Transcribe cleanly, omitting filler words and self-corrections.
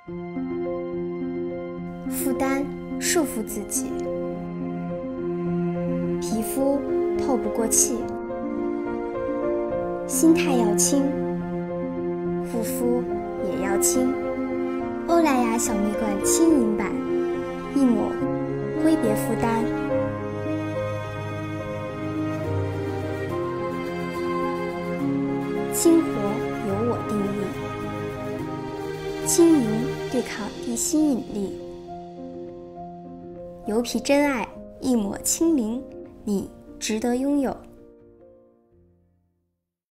负担束缚自己，皮肤透不过气，心态要轻，护肤也要轻。欧莱雅小蜜罐轻盈版，一抹挥别负担。轻活由我定义，轻盈对抗地心引力。油皮真爱，一抹轻灵，你值得拥有。